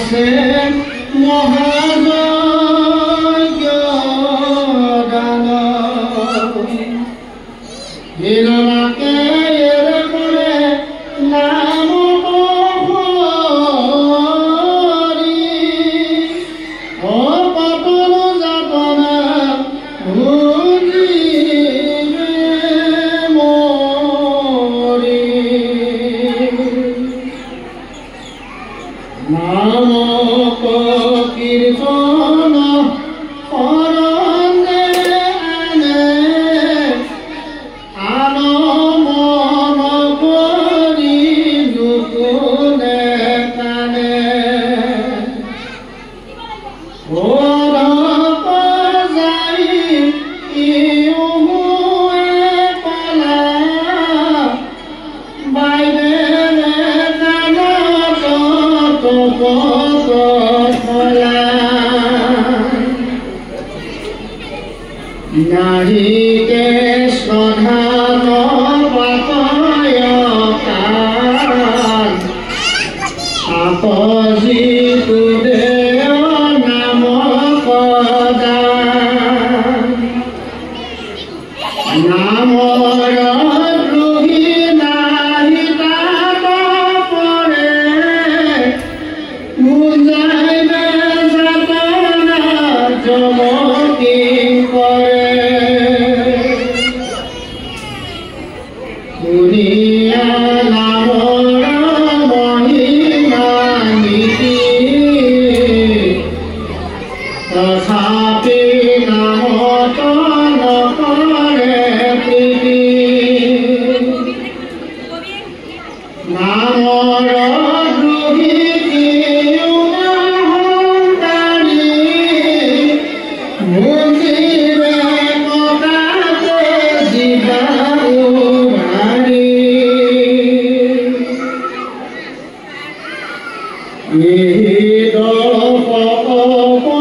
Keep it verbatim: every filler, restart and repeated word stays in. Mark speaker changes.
Speaker 1: আছে মহাযজ্ঞ দান হিৰণাকে এৰে কৰে নাম হৰি অপতন যাতনা ভুজিবে মৰি নাম কীৰ্তন শৰণে আনে আন মন কৰি দুগুণে কানে ওৰপ যাই ইউহুৱে কলা বাইদেৱে কাণত তপত থলা নাৰীকে শ্ৰদ্ধান পাতয় কাল আপজি তুদেৱ নাম পদান নামৰ দ্ৰোহী নাহি তাত পৰে বুজাইবে যাতনা যমকি কৰে দুনিয়া নামৰ মহিমা নীতি তথাপি নামত নকৰে প্ৰীতি নামৰ দ্ৰোহী অহংকাৰী বুজিবে কটাতে জিভা উভাৰি এই দপ